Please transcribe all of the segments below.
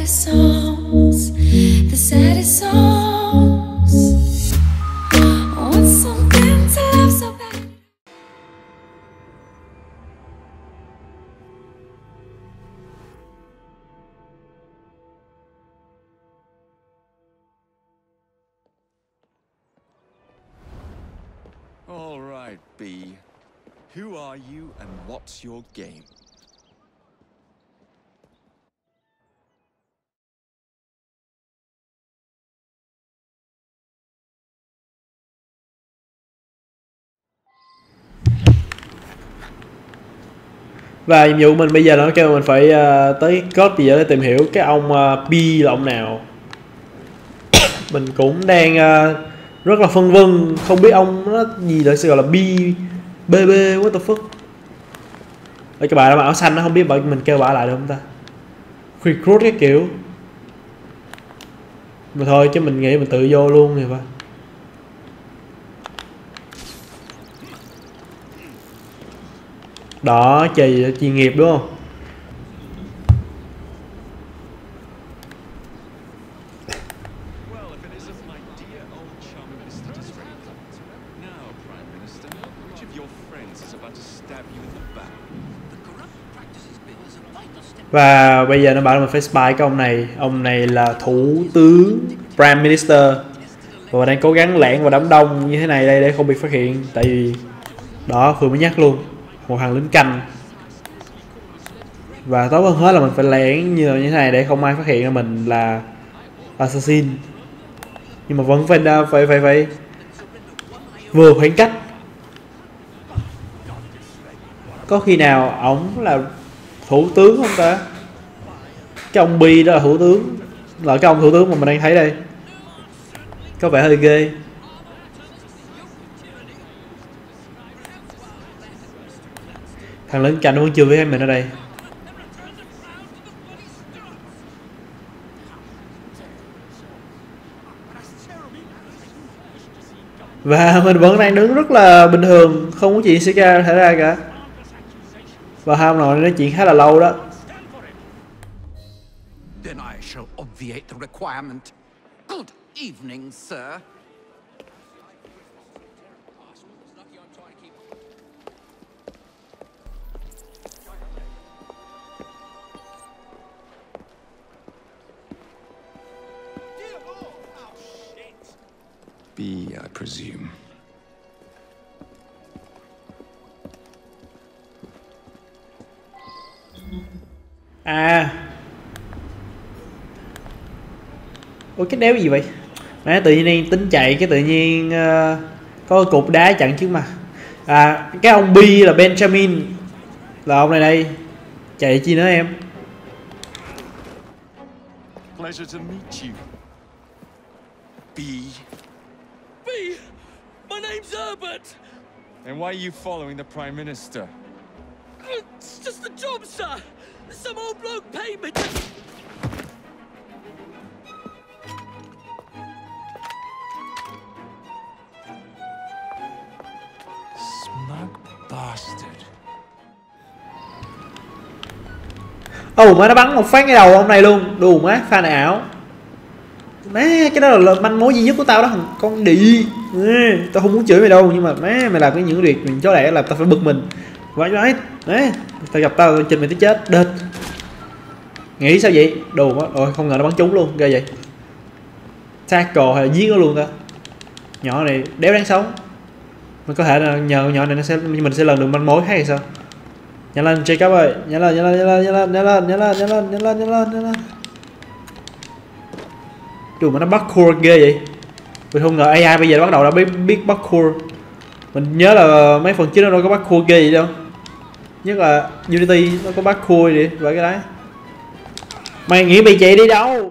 saddest songs, the saddest songs. Want something to love so bad. All right, B. Who are you and what's your game? Và nhiệm vụ mình bây giờ nó kêu mình phải tới code gì đó để tìm hiểu cái ông B là ông nào. Mình cũng đang rất là phân vân, không biết ông nó gì được sự gọi là B, BB, what the fuck. Ở cái bà đó mà áo xanh nó không biết mình kêu bà lại được không ta? Recruit cái kiểu. Mà thôi chứ mình nghĩ mình tự vô luôn thì phải. Đó, chơi chuyên nghiệp đúng không? Và bây giờ nó bảo là mình phải spy cái ông này. Ông này là thủ tướng Prime Minister và đang cố gắng lẻn vào đám đông như thế này đây để không bị phát hiện. Tại vì đó, vừa mới nhắc luôn, một thằng lính canh. Và tốt hơn hết là mình phải lẻn như thế này để không ai phát hiện ra mình là assassin. Nhưng mà vẫn phải vừa khoảng cách. Có khi nào ổng là thủ tướng không ta? Cái ông Bi đó là thủ tướng, là cái ông thủ tướng mà mình đang thấy đây. Có vẻ hơi ghê. Thằng lính canh nó vẫn chưa thấy mình ở đây. Và mình vẫn đang đứng rất là bình thường, không có chuyện xảy ra cả. Và hai ông nội nói chuyện khá là lâu đó. Then I shall obviate the requirement. Good evening, sir. B, I presume. À, ủa cái đéo gì vậy? Má tự nhiên tính chạy cái tự nhiên có cái cục đá chặn trước mặt. À, cái ông B là Benjamin, là ông này đây. Chạy chi nữa em? Pleasure to meet you. B. B! My name's Herbert! And why are you following the Prime Minister? It's just the job, sir! Some old bloke paid me to... Smug bastard. Má nó bắn một phát cái đầu ông này luôn. Đù má, pha này ảo. Má, cái đó là manh mối duy nhất của tao đó, thằng con đĩ. Tao không muốn chửi mày đâu, nhưng mà má mày làm cái những việc mình chó đẻ làm tao phải bực mình. Vậy đấy, tao gặp tao trình mày tới chết, đệt. Nghĩ sao vậy? Đồ quá, rồi không ngờ nó bắn trúng luôn, ghê vậy. Tackle hay là giết nó luôn ta. Nhỏ này đéo đáng sống. Mình có thể là nhờ nhỏ này mình sẽ lần được manh mối khác hay sao? Nhanh lên Jacob ơi, nhanh lên. Trời mà nó parkour ghê vậy. Mình không ngờ AI bây giờ bắt đầu đã biết parkour. Mình nhớ là mấy phần trước nó đâu có parkour ghê vậy đâu. Nhất là Unity nó có parkour vậy vậy cái đấy. Mày nghĩ mày chạy đi đâu?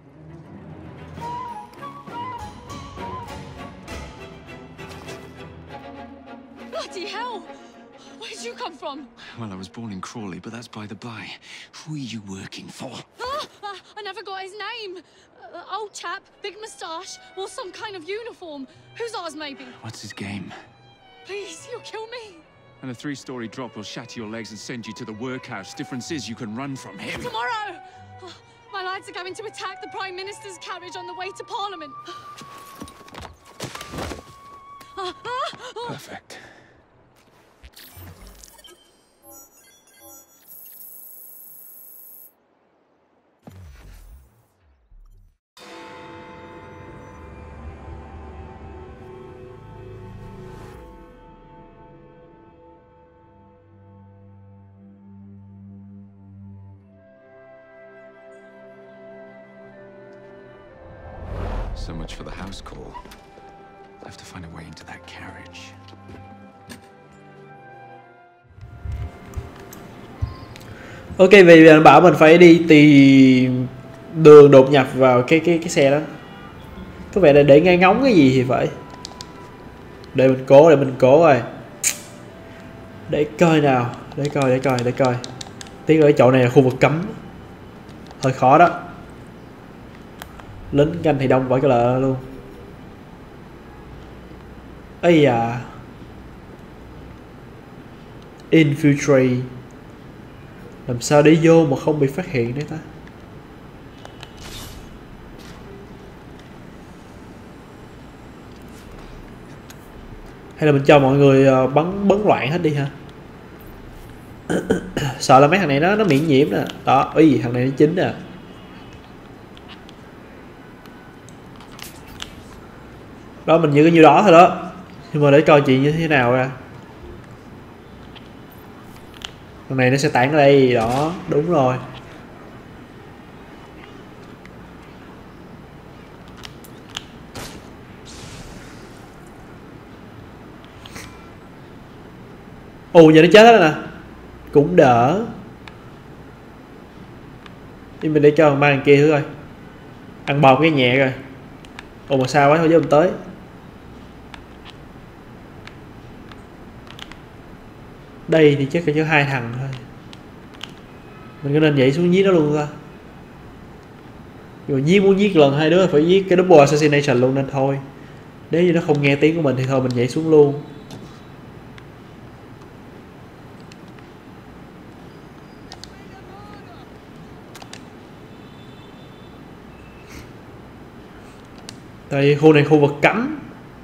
Bloody hell! Where'd you come from? Well, I was born in Crawley, but that's by the by. Who are you working for? I never got his name. Old chap, big moustache, wore some kind of uniform. Who's ours, maybe? What's his game? Please, you'll kill me. And a 3-story drop will shatter your legs and send you to the workhouse. Difference is you can run from him. Tomorrow! My lads are going to attack the Prime Minister's carriage on the way to Parliament. Perfect. So much for the house call. I have to find a way into that carriage. Ok, vì bạn bảo mình phải đi tìm đường đột nhập vào cái xe đó. Có vẻ là để ngay ngóng cái gì thì phải. Để mình cố rồi. Để coi nào, để coi. Tiếc ở cái chỗ này là khu vực cấm. Hơi khó đó. Lính canh thì đông vãi cái lợ luôn. Ây da. Infiltrate. Làm sao để vô mà không bị phát hiện đấy ta? Hay là mình cho mọi người bấn loạn hết đi hả? Sợ là mấy thằng này nó miễn nhiễm nè. Đó, ý thằng này nó chính nè. Đó, mình giữ cái nhiêu đó thôi đó. Nhưng mà để coi chuyện như thế nào ra. Thằng này nó sẽ tản ở đây. Đó, đúng rồi. Ồ, giờ nó chết hết rồi nè. Cũng đỡ. Nhưng mình để cho thằng ba thằng kia thử coi. Ăn bom cái nhẹ rồi. Ồ mà sao quá, thôi chứ mình tới. Đây thì chắc là chỉ 2 thằng thôi. Mình có nên nhảy xuống giết nó luôn ta? Nhưng mà muốn giết lần 2 đứa phải giết cái double assassination luôn nên thôi. Nếu như nó không nghe tiếng của mình thì thôi mình nhảy xuống luôn. Tại khu này khu vực cấm.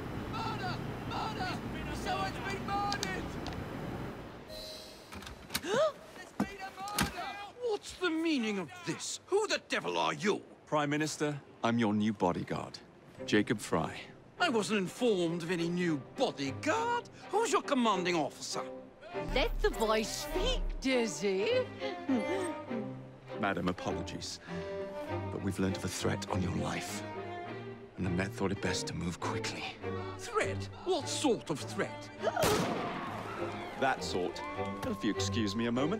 What's the meaning of this? Who the devil are you? Prime Minister, I'm your new bodyguard, Jacob Fry. I wasn't informed of any new bodyguard. Who's your commanding officer? Let the boy speak, Dizzy. Madam, apologies, but we've learned of a threat on your life. And the Met thought it best to move quickly. Threat? What sort of threat? That sort. If you excuse me a moment.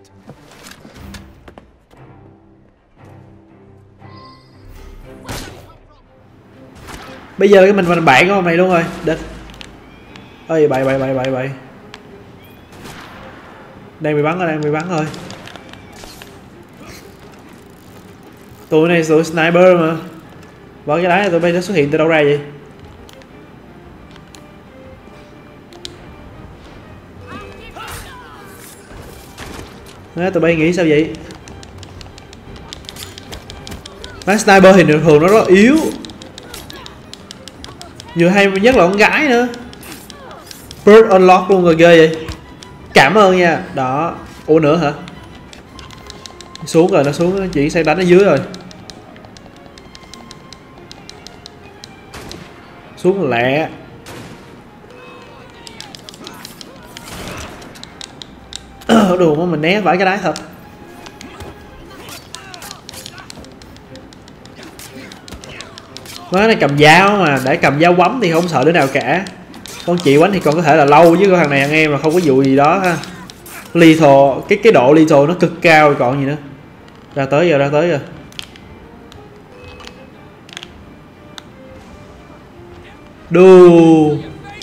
Bây giờ cái mình bạn của ông này luôn rồi. Địch. Ơi bậy. Đang bị bắn rồi. Tụi này tụi sniper mà. Bỏ cái đá tụi bay nó xuất hiện từ đâu ra vậy? Đó, tụi bay nghĩ sao vậy? Má sniper thì thường nó rất yếu. Vừa hay nhất là con gái nữa. Bird unlock luôn rồi, ghê vậy. Cảm ơn nha. Đó. Ủa nữa hả? Xuống rồi, nó xuống, nó chuyển sang đánh ở dưới rồi. Xuống lẹ. Đùa mà mình né vãi cái đáy thật. Má này cầm dao mà, để cầm dao quắm thì không sợ đứa nào cả. Con chị quánh thì còn có thể là lâu chứ con thằng này thằng em mà không có vụ gì đó ha. Lethal, cái độ lethal nó cực cao rồi còn gì nữa. Ra tới rồi. Đù.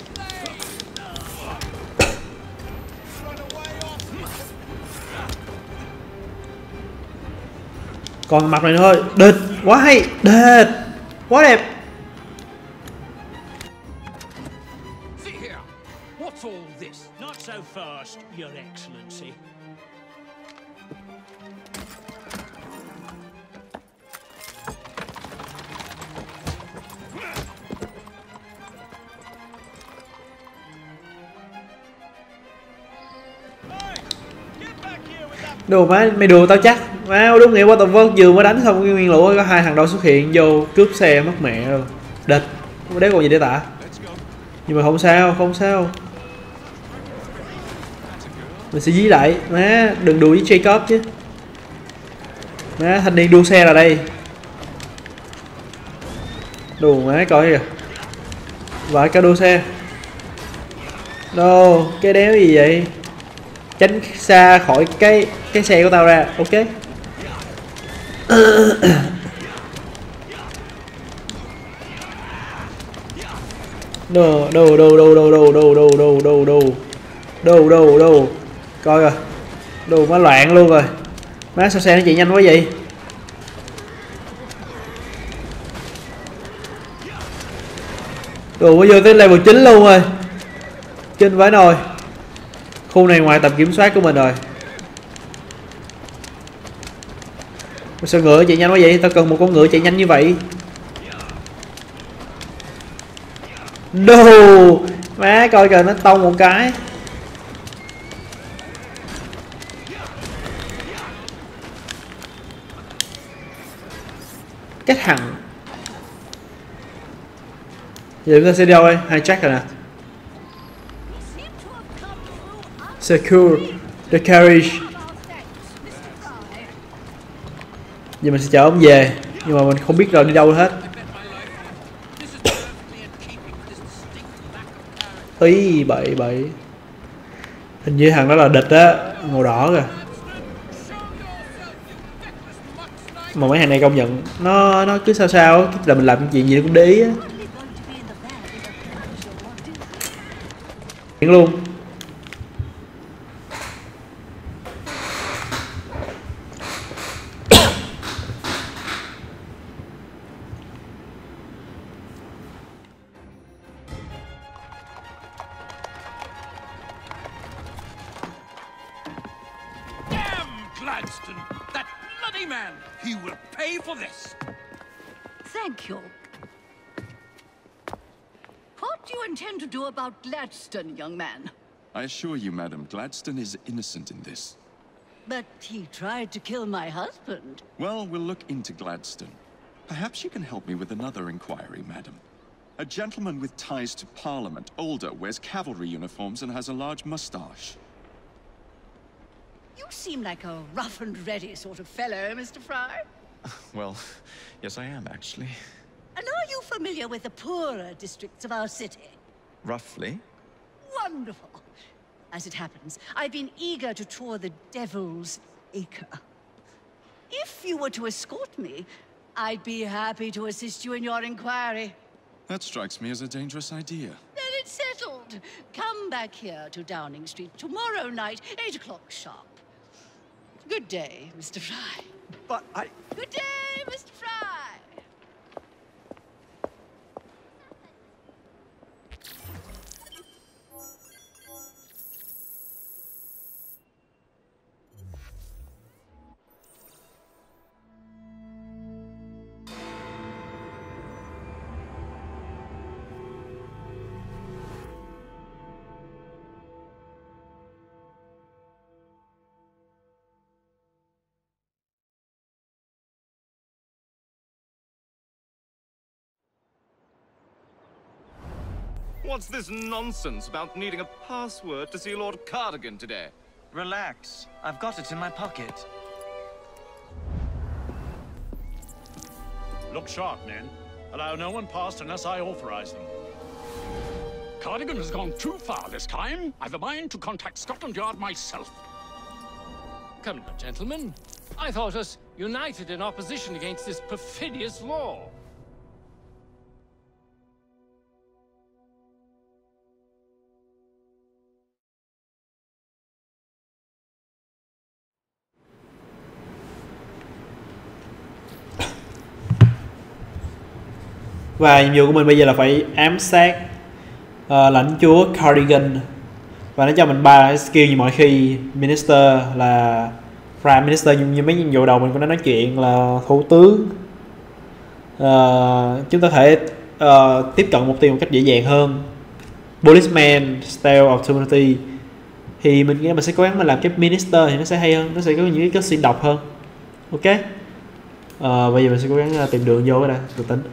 Còn mặt này thôi. Địch. Quá hay. Địch. Quá đẹp. See here. What's all this? Not so fast, Your Excellency. Đồ má, mày đùa tao chắc. Má đúng nghĩa, What the fuck, vừa mới đánh xong cái nguyên lũ có 2 thằng đâu xuất hiện vô cướp xe mất mẹ rồi. Địch, không đéo còn gì để tả. Nhưng mà không sao, không sao. Mình sẽ dí lại, má đừng đùa với Jacob chứ. Má thanh niên đua xe là đây. Đùa má coi kìa. Vợ cao đua xe. Đâu, cái đéo gì vậy? Tránh xa khỏi cái xe của tao ra, ok. Đâu coi rồi. Đồ má loạn luôn rồi. Má sao xe nó chạy nhanh quá vậy? Đồ mới vô tới level 9 luôn rồi. Kinh vãi nồi. Khu này ngoài tầm kiểm soát của mình rồi. Sao ngựa chạy nhanh quá vậy? Tao cần một con ngựa chạy nhanh như vậy. Đồ má coi kìa, nó tông một cái. Cách hẳn. Giờ chúng ta sẽ đi đâu đây? Hijack rồi nè. Secure the carriage. Giờ mình sẽ chở ông về, nhưng mà mình không biết rồi đi đâu hết. Ý bậy. Hình như thằng đó là địch á, màu đỏ kìa. Mà mấy thằng này công nhận nó cứ sao á, là mình làm chuyện gì cũng để ý á. Luôn. Gladstone, that bloody man! He will pay for this! Thank you. What do you intend to do about Gladstone, young man? I assure you, madam, Gladstone is innocent in this. But he tried to kill my husband. Well, we'll look into Gladstone. Perhaps you can help me with another inquiry, madam. A gentleman with ties to Parliament, older, wears cavalry uniforms and has a large mustache. You seem like a rough and ready sort of fellow, Mr. Fry. Well, yes I am, actually. And are you familiar with the poorer districts of our city? Roughly. Wonderful. As it happens, I've been eager to tour the Devil's Acre. If you were to escort me, I'd be happy to assist you in your inquiry. That strikes me as a dangerous idea. Then it's settled. Come back here to Downing Street tomorrow night, 8 o'clock sharp. Good day, Mr. Fry. But Good day, Mr. Fry. What's this nonsense about needing a password to see Lord Cardigan today? Relax. I've got it in my pocket. Look sharp, men. Allow no one past unless I authorize them. Cardigan has gone too far this time. I've a mind to contact Scotland Yard myself. Come now, gentlemen. I thought us united in opposition against this perfidious law. Và nhiệm vụ của mình bây giờ là phải ám sát lãnh chúa Cardigan. Và nó cho mình 3 skill như mọi khi. Minister là Prime Minister, như mấy nhiệm vụ đầu mình cũng đã nói chuyện là thủ tướng. Chúng ta có thể tiếp cận mục tiêu một cách dễ dàng hơn. Policeman, Style Opportunity. thì mình nghĩ mình sẽ cố gắng mình làm cái minister thì nó sẽ hay hơn, nó sẽ có những cái cutscene độc hơn. Ok. Bây giờ mình sẽ cố gắng tìm đường vô cái đây, từ tính.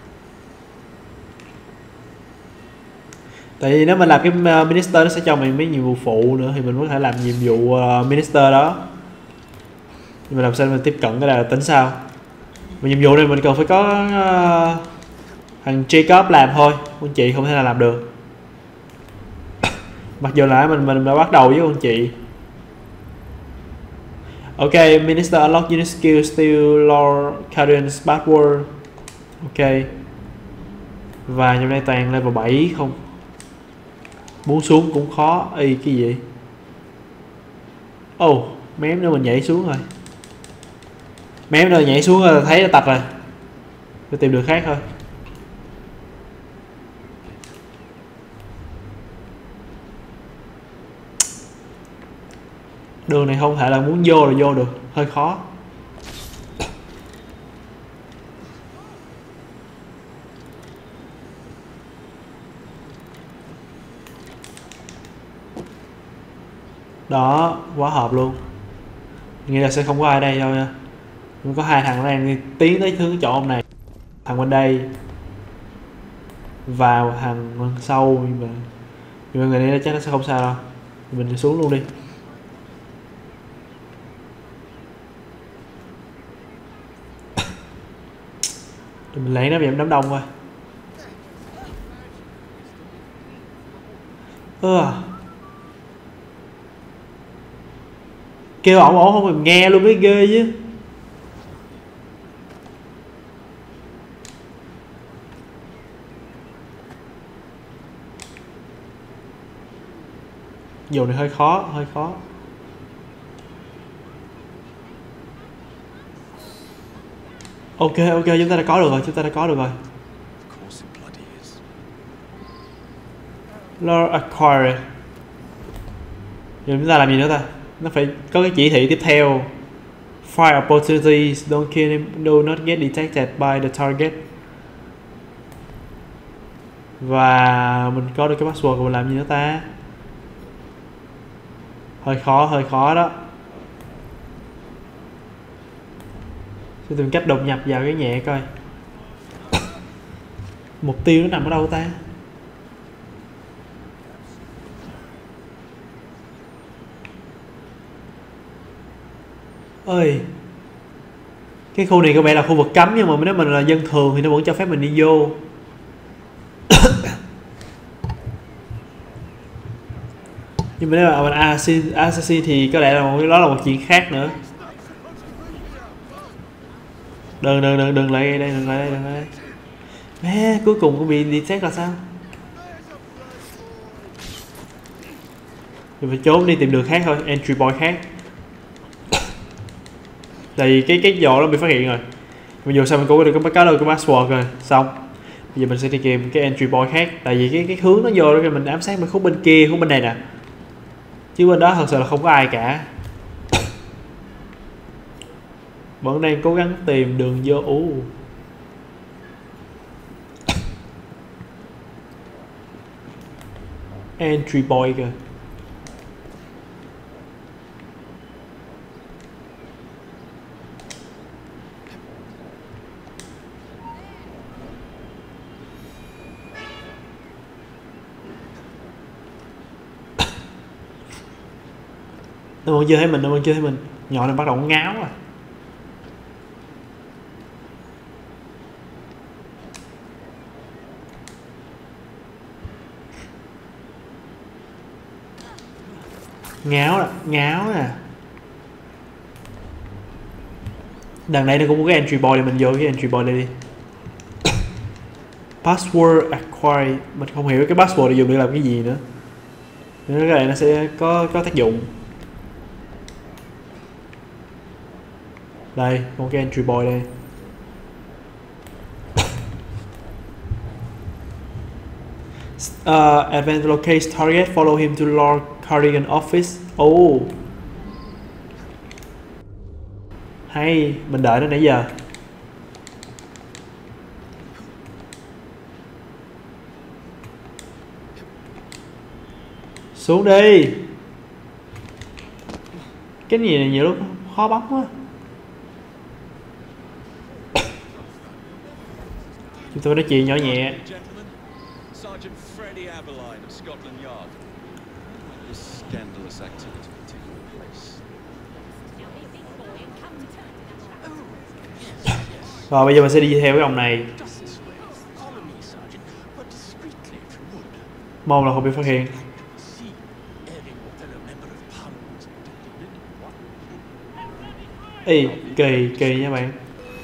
Tại vì nếu mình làm cái minister nó sẽ cho mình mấy nhiệm vụ phụ nữa thì mình có thể làm nhiệm vụ minister đó. Nhưng mà làm sao mình tiếp cận cái này là tính sao? Mà nhiệm vụ này mình cần phải có thằng Jacob làm thôi, con chị không thể nào làm được. Mặc dù là mình đã bắt đầu với con chị. Ok, Minister unlock unit skill still Lord Cardian's password. Ok. Và trong đây toàn level 7 không. Muốn xuống cũng khó. Ê, cái gì? Oh, mém nữa mình nhảy xuống rồi. Mém nữa nhảy xuống rồi thấy nó tạch rồi. Phải tìm đường khác thôi. Đường này không thể là muốn vô là vô được, hơi khó. Đó, quá hợp luôn. Nghĩ là sẽ không có ai đây đâu nha. Nhưng có hai thằng đang đi tiến tới hướng chỗ ông này. Thằng bên đây và thằng bên sau, nhưng mà người này chắc nó sẽ không sao đâu. Mình xuống luôn đi. Mình lén nó bị đám đông thôi. Kêu ổng không mình nghe luôn mới ghê chứ. Dù này hơi khó. Ok, chúng ta đã có được rồi. Lord Acquire. Giờ chúng ta làm gì nữa ta? Nó phải có cái chỉ thị tiếp theo. Fire opportunities, don't kill him, do not get detected by the target. Và mình có được cái password của mình làm gì nữa ta? Hơi khó đó. Sẽ tìm cách đột nhập vào cái nhẹ coi. Mục tiêu nó nằm ở đâu ta? Ơi, cái khu này có vẻ là khu vực cấm, nhưng mà nếu mình là dân thường thì nó vẫn cho phép mình đi vô. Nhưng mà nếu mà mình assassin thì có lẽ là đó là một chuyện khác nữa. Đừng lại đây. Mẹ, cuối cùng cũng bị detect là sao? Mình phải trốn đi tìm đường khác thôi, entry point khác. Tại vì cái vỏ nó bị phát hiện rồi. Bây giờ sao mình cũng có được cái password rồi, xong. Bây giờ mình sẽ đi tìm cái entry point khác. Tại vì cái hướng nó vô rồi mình ám sát bên khúc bên kia, khúc bên này nè. Chứ bên đó thật sự là không có ai cả. Vẫn đang cố gắng tìm đường vô. Entry point kìa. Nó vẫn chưa thấy mình, nhỏ này bắt đầu ngáo rồi. Ngáo nè. Đằng này nó cũng có cái entry point để mình vô cái entry point đây đi. Password acquired, mình không hiểu cái password để dùng để làm cái gì nữa. Nên cái này nó sẽ có tác dụng. Đây, một cái entry point đây. Advanced locate target, follow him to Lord Cardigan office. Oh, hay, mình đợi nó nãy giờ. Xuống đi. Cái gì này nhiều lúc khó bấm quá. Chúng tôi nói chuyện nhỏ nhẹ. Sergeant Freddie Aberline of Scotland Yard. This scandalous activity taking place. Rồi bây giờ mình sẽ đi theo cái ông này. Mong là không bị phát hiện. Ê, kỳ nha bạn.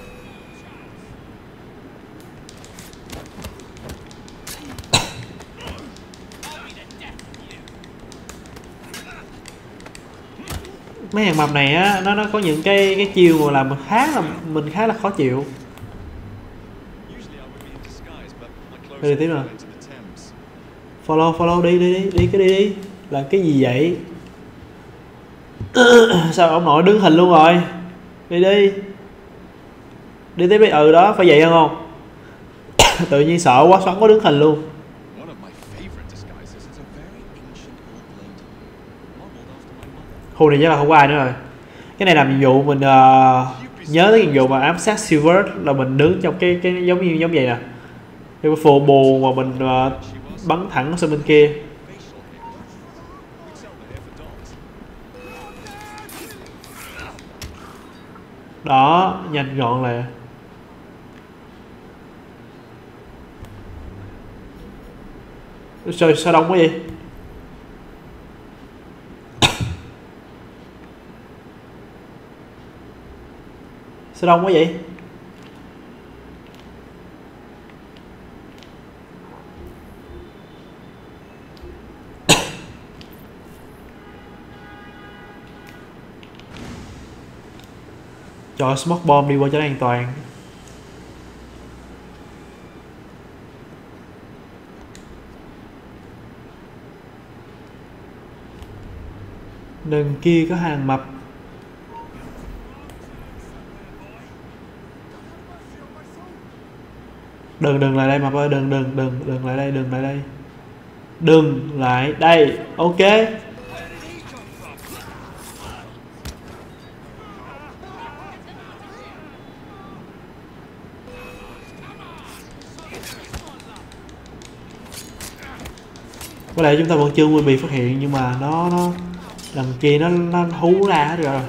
Mấy hàng mập này á, nó có những cái chiêu mà làm mình khá là khó chịu. Đi tiếp nào. Follow đi. Là cái gì vậy? Sao ông nội đứng hình luôn rồi? Đi tiếp đi. Đó, phải vậy không? Tự nhiên sợ quá xoắn có đứng hình luôn. Khu này chắc là không có ai nữa rồi. Cái này làm nhiệm vụ mình nhớ tới nhiệm vụ mà ám sát Silver là mình đứng trong cái giống vậy nè. Cái phù bù mà mình bắn thẳng sang bên kia. Đó, nhanh gọn lẹ. Sao đông quá vậy? Sao đông quá vậy? Cho smoke bomb đi qua cho nó an toàn. Đằng kia có hàng mập. Đừng lại đây mập ơi, đừng lại đây, đừng lại đây. Ok. Có lẽ chúng ta vẫn chưa bị phát hiện, nhưng mà nó đằng kia nó hú ra hết rồi.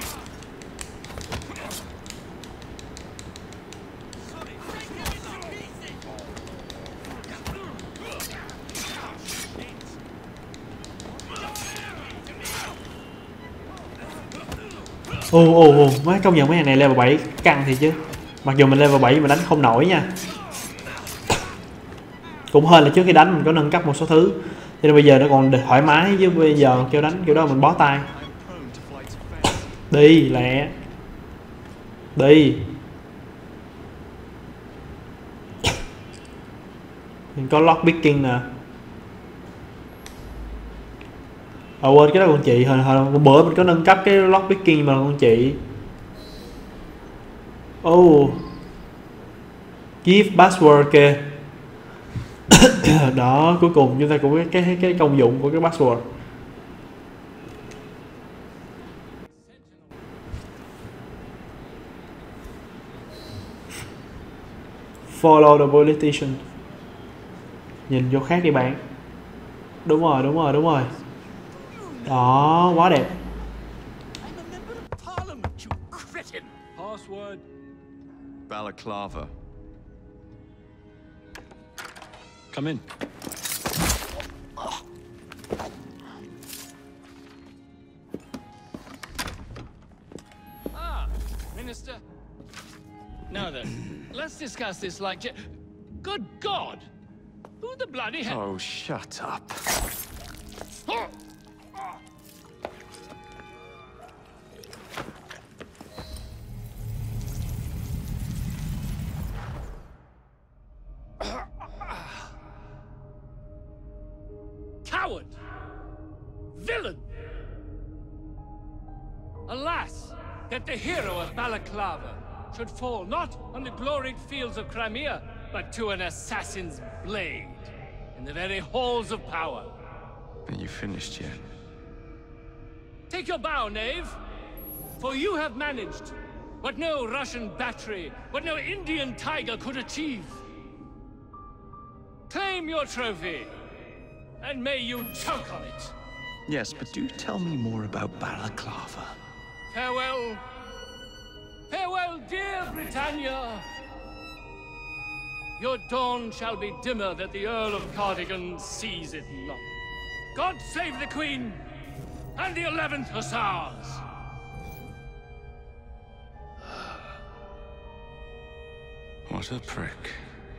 Mấy công nhận mấy hàng này level 7 căng thì chứ. Mặc dù mình level 7 mà đánh không nổi nha. Cũng hơn là trước khi đánh mình có nâng cấp một số thứ, cho nên bây giờ nó còn thoải mái, chứ bây giờ kêu đánh kiểu đó mình bó tay. Đi lẹ. Đi. Mình có lockpicking nè. Quên cái đó con chị, hồi bữa mình có nâng cấp cái lockpicking mà con chị. Give password kìa. Đó, cuối cùng chúng ta cũng có cái công dụng của cái password. Follow the politician. Nhìn vô khác đi bạn. Đúng rồi. Đó, quá đẹp. Password. Balaclava. Come in. Minister. Now then, let's discuss this like... Good God! Who the bloody hell... Oh, shut up. Coward! Villain! Alas, that the hero of Balaclava should fall not on the gloried fields of Crimea, but to an assassin's blade in the very halls of power. Are you finished yet? Take your bow, knave. For you have managed what no Russian battery, what no Indian tiger could achieve. Claim your trophy, and may you choke on it. Yes, but do tell me more about Balaclava. Farewell. Farewell, dear Britannia. Your dawn shall be dimmer that the Earl of Cardigan sees it not. God save the Queen and the 11th Hussars! What a prick.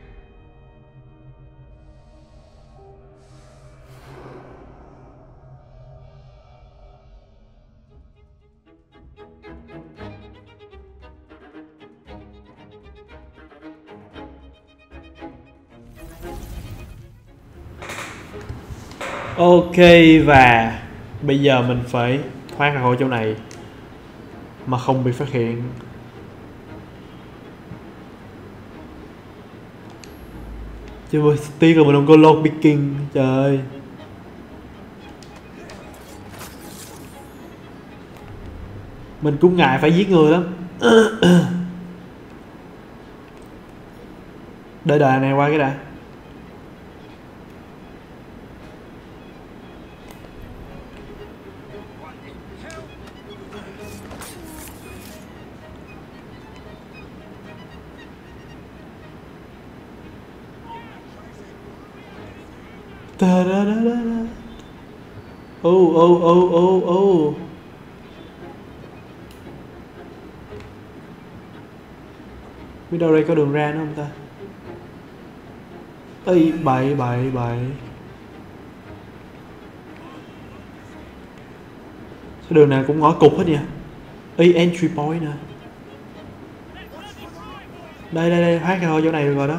Ok, và bây giờ mình phải thoát ra khỏi chỗ này mà không bị phát hiện. Chứ tiếc là mình không có lock picking. Trời ơi. Mình cũng ngại phải giết người lắm. Đợi đợi này qua cái đã. Da da da da da. Oh oh oh oh oh. Biết đâu đây có đường ra nữa không ta? Ây, bậy bậy bậy. Cái đường nào cũng ngõ cụt hết nha. Ây, entry point nè. Đây đây đây, thoát ra khỏi chỗ này được rồi đó.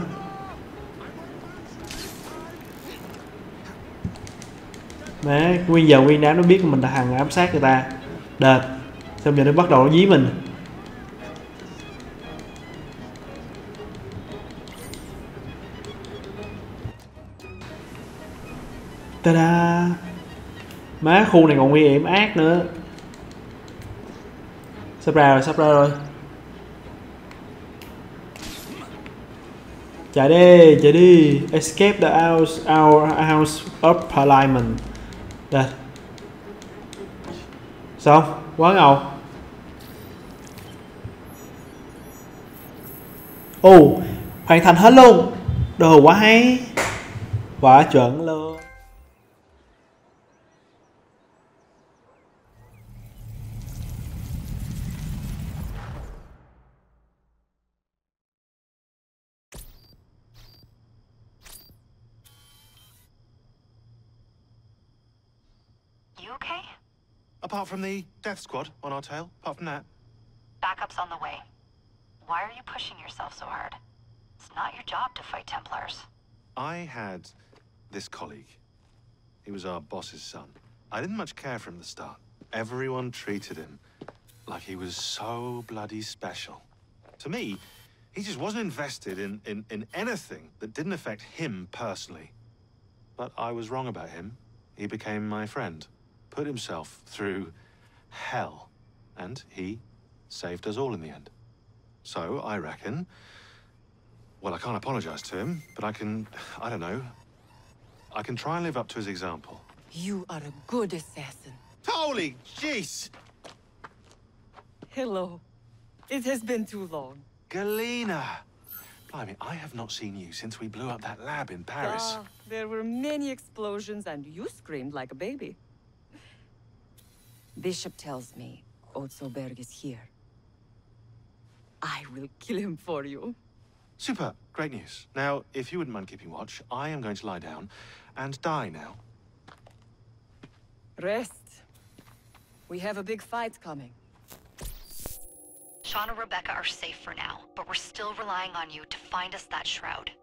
Má, nguyên giờ nguyên đám nó biết mình là thằng ám sát người ta. Đệt. Xong giờ nó bắt đầu nó dí mình. Ta-da. Má, khu này còn nguy hiểm ác nữa. Sắp ra rồi, sắp ra rồi. Chạy đi, chạy đi. Escape the House of Parliament. Đây. Xong, quá ngầu. Ồ, hoàn thành hết luôn. Đồ quá hay. Quá chuẩn luôn. Okay? Apart from the death squad on our tail, apart from that. Backup's on the way. Why are you pushing yourself so hard? It's not your job to fight Templars. I had this colleague. He was our boss's son. I didn't much care for him at the start. Everyone treated him like he was so bloody special. To me, he just wasn't invested in anything that didn't affect him personally. But I was wrong about him. He became my friend. Put himself through hell, and he saved us all in the end. So, I reckon, well, I can't apologize to him, but I can try and live up to his example. You are a good assassin. Holy jeez! Hello. It has been too long. Galena! Blimey, I have not seen you since we blew up that lab in Paris. There were many explosions, and you screamed like a baby. Bishop tells me Otzoberg is here. I will kill him for you. Super. Great news. Now, if you wouldn't mind keeping watch, I am going to lie down and die now. Rest. We have a big fight coming. Sean and Rebecca are safe for now, but we're still relying on you to find us that shroud.